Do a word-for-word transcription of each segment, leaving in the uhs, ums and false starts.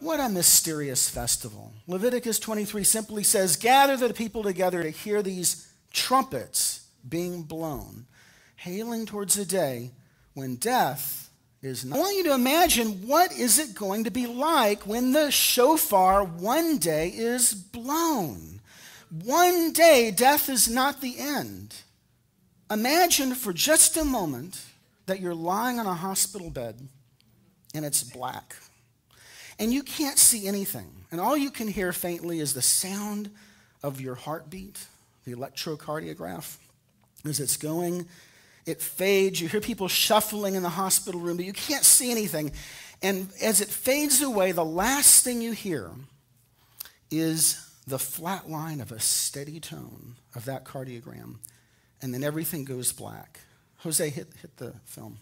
What a mysterious festival. Leviticus twenty-three simply says, gather the people together to hear these trumpets being blown, hailing towards a day when death is not. I want you to imagine, what is it going to be like when the shofar one day is blown? One day, death is not the end. Imagine for just a moment that you're lying on a hospital bed and it's black. And you can't see anything. And all you can hear faintly is the sound of your heartbeat, the electrocardiograph, as it's going. It fades. You hear people shuffling in the hospital room, but you can't see anything. And as it fades away, the last thing you hear is the flat line of a steady tone of that cardiogram. And then everything goes black. Jose, hit, hit the film.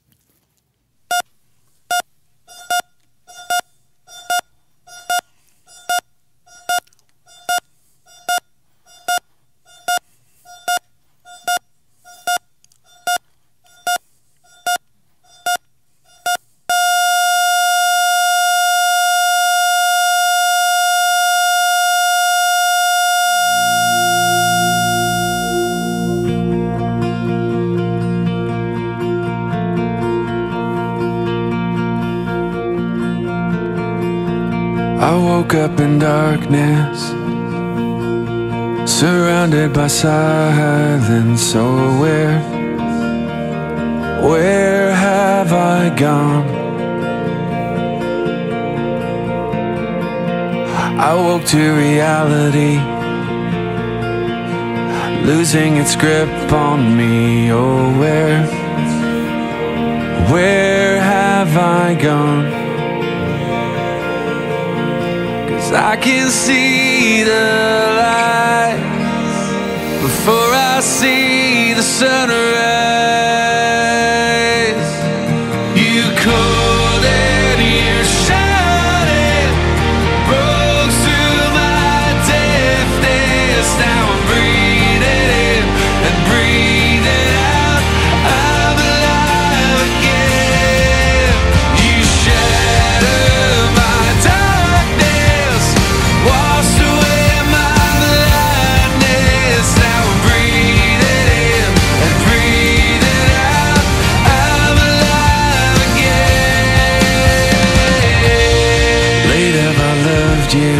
I woke up in darkness, surrounded by silence. So where, where have I gone? I woke to reality, losing its grip on me. Oh, where, where have I gone? I can see the light before I see the sunrise. You called and you shouted, broke through my deafness. Now I'm breathing in and breathing out. I'm alive again. You shattered my darkness, washed away my blindness. Now I'm breathing in and breathing out. I'm alive again. Late have I loved you.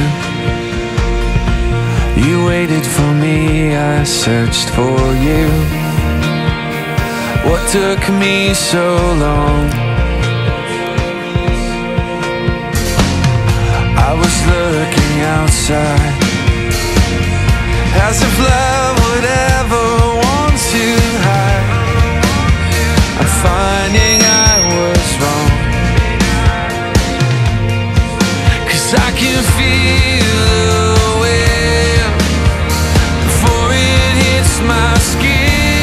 You waited for me, I searched for you. What took me so long? I was looking outside, as if love would ever want to hide. I'm finding I was wrong, 'cause I can feel the wind before it hits my skin.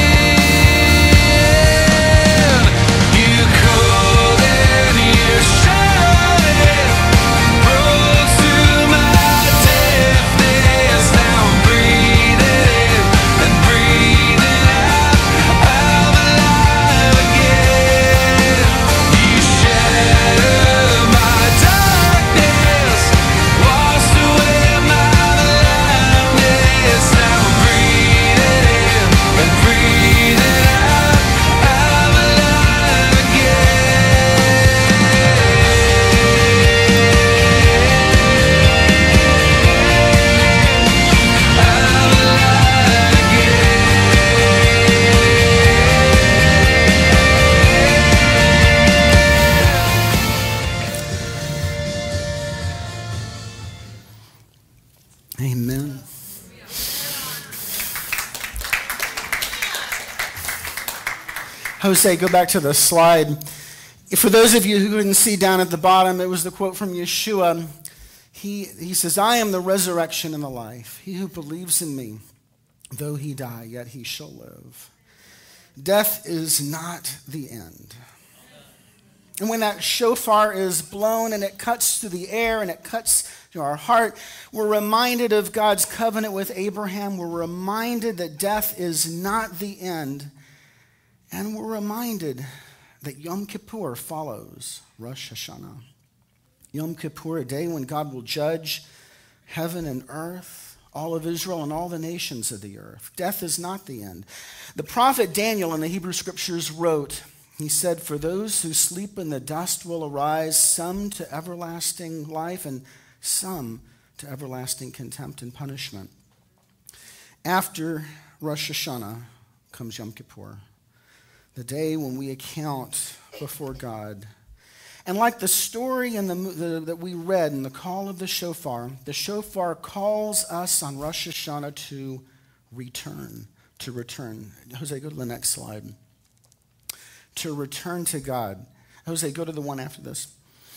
You called and you shouted, broke through my deafness. Now I'm breathing in and breathing out. I'm alive again. You shattered my darkness, washed away my blindness. Now I'm breathing in and breathing out. I'm alive again. I'm alive Amen. Jose, go back to the slide. For those of you who didn't see down at the bottom, it was the quote from Yeshua. He, he says, I am the resurrection and the life. He who believes in me, though he die, yet he shall live. Death is not the end. And when that shofar is blown and it cuts through the air and it cuts to our heart, we're reminded of God's covenant with Abraham. We're reminded that death is not the end. And we're reminded that Yom Kippur follows Rosh Hashanah. Yom Kippur, a day when God will judge heaven and earth, all of Israel and all the nations of the earth. Death is not the end. The prophet Daniel in the Hebrew Scriptures wrote, he said, "For those who sleep in the dust will arise, some to everlasting life and some to everlasting contempt and punishment." After Rosh Hashanah comes Yom Kippur, the day when we account before God. And like the story in the, the, that we read in the call of the shofar, the shofar calls us on Rosh Hashanah to return, to return. Jose, go to the next slide. To return to God. Jose, go to the one after this.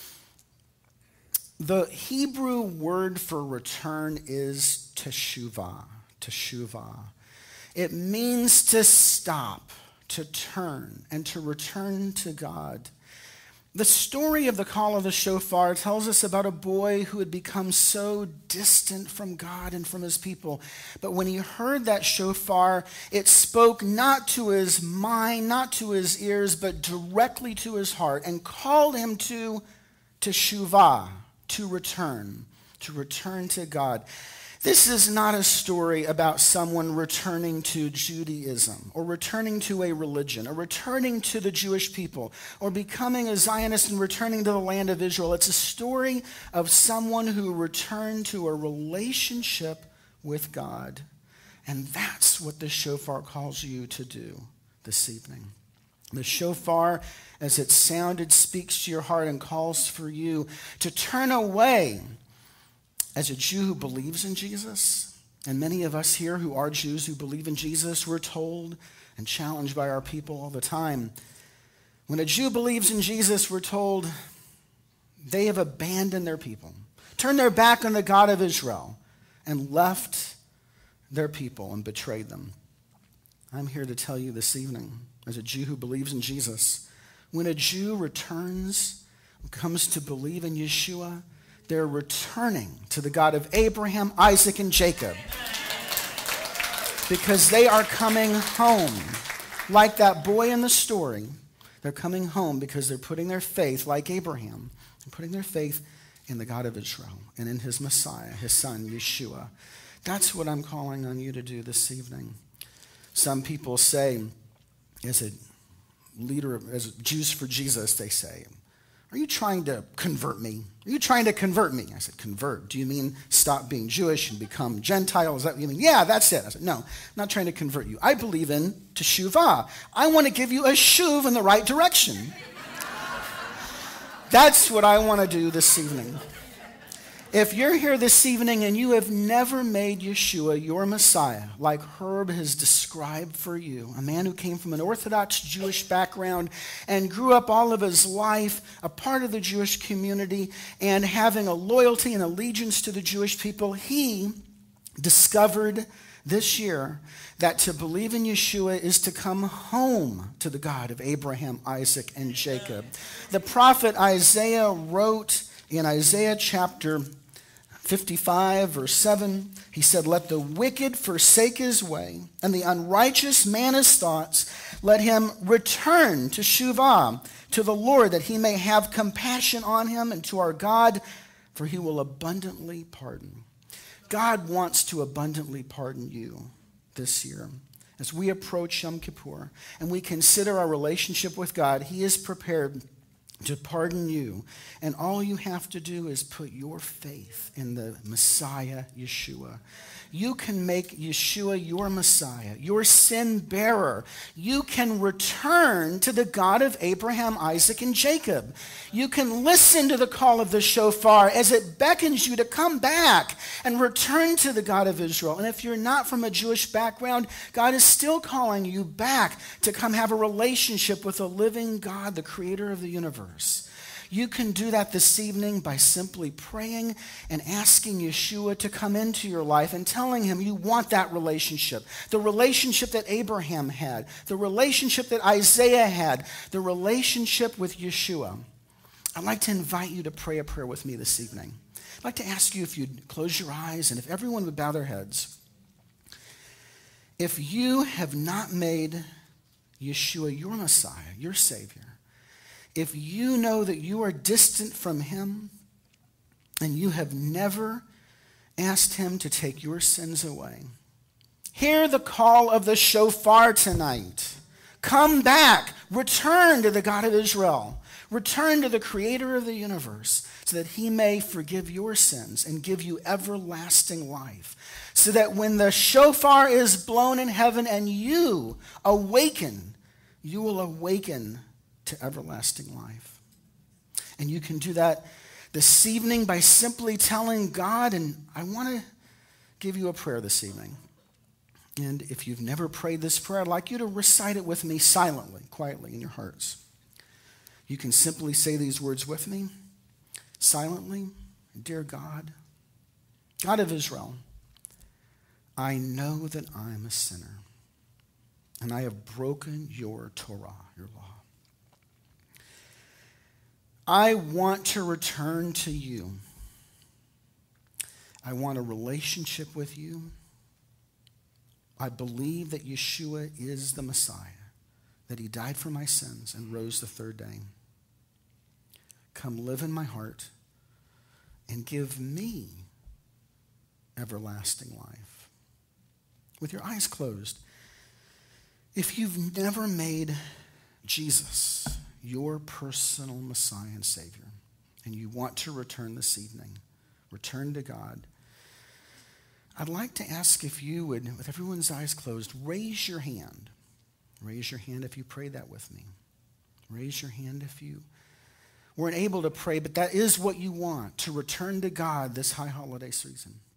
The Hebrew word for return is teshuvah, teshuvah. It means to stop, to turn, and to return to God. The story of the call of the shofar tells us about a boy who had become so distant from God and from his people. But when he heard that shofar, it spoke not to his mind, not to his ears, but directly to his heart and called him to teshuvah, to return, to return to God. This is not a story about someone returning to Judaism or returning to a religion or returning to the Jewish people or becoming a Zionist and returning to the land of Israel. It's a story of someone who returned to a relationship with God. And that's what the shofar calls you to do this evening. The shofar, as it sounded, speaks to your heart and calls for you to turn away. As a Jew who believes in Jesus, and many of us here who are Jews who believe in Jesus, we're told and challenged by our people all the time. When a Jew believes in Jesus, we're told they have abandoned their people, turned their back on the God of Israel, and left their people and betrayed them. I'm here to tell you this evening, as a Jew who believes in Jesus, when a Jew returns, comes to believe in Yeshua, they're returning to the God of Abraham, Isaac, and Jacob. Because they are coming home. Like that boy in the story, they're coming home because they're putting their faith, like Abraham, and putting their faith in the God of Israel and in his Messiah, his son, Yeshua. That's what I'm calling on you to do this evening. Some people say, as a leader, as Jews for Jesus, they say, "Are you trying to convert me? Are you trying to convert me?" I said, "Convert? Do you mean stop being Jewish and become Gentile? Is that what you mean?" "Yeah, that's it." I said, "No, I'm not trying to convert you. I believe in teshuvah. I want to give you a shuv in the right direction." That's what I want to do this evening. If you're here this evening and you have never made Yeshua your Messiah, like Herb has described for you, a man who came from an Orthodox Jewish background and grew up all of his life a part of the Jewish community and having a loyalty and allegiance to the Jewish people, he discovered this year that to believe in Yeshua is to come home to the God of Abraham, Isaac, and Jacob. The prophet Isaiah wrote in Isaiah chapter fifty-five, verse seven, he said, "Let the wicked forsake his way, and the unrighteous man his thoughts. Let him return to Shuvah, to the Lord, that he may have compassion on him, and to our God, for he will abundantly pardon." God wants to abundantly pardon you this year. As we approach Yom Kippur and we consider our relationship with God, he is prepared to pardon you. And all you have to do is put your faith in the Messiah, Yeshua. You can make Yeshua your Messiah, your sin bearer. You can return to the God of Abraham, Isaac, and Jacob. You can listen to the call of the shofar as it beckons you to come back and return to the God of Israel. And if you're not from a Jewish background, God is still calling you back to come have a relationship with the living God, the creator of the universe. You can do that this evening by simply praying and asking Yeshua to come into your life and telling him you want that relationship. The relationship that Abraham had, the relationship that Isaiah had, the relationship with Yeshua. I'd like to invite you to pray a prayer with me this evening. I'd like to ask you if you'd close your eyes and if everyone would bow their heads. If you have not made Yeshua your Messiah, your Savior, if you know that you are distant from him, and you have never asked him to take your sins away, hear the call of the shofar tonight. Come back. Return to the God of Israel. Return to the creator of the universe so that he may forgive your sins and give you everlasting life. So that when the shofar is blown in heaven and you awaken, you will awaken to everlasting life. And you can do that this evening by simply telling God, and I want to give you a prayer this evening. And if you've never prayed this prayer, I'd like you to recite it with me silently, quietly in your hearts. You can simply say these words with me, silently. Dear God, God of Israel, I know that I'm a sinner, and I have broken your Torah, your law. I want to return to you. I want a relationship with you. I believe that Yeshua is the Messiah, that he died for my sins and rose the third day. Come live in my heart and give me everlasting life. With your eyes closed, if you've never made Jesus your personal Messiah and Savior, and you want to return this evening, return to God, I'd like to ask if you would, with everyone's eyes closed, raise your hand. Raise your hand if you pray that with me. Raise your hand if you weren't able to pray, but that is what you want, to return to God this high holiday season.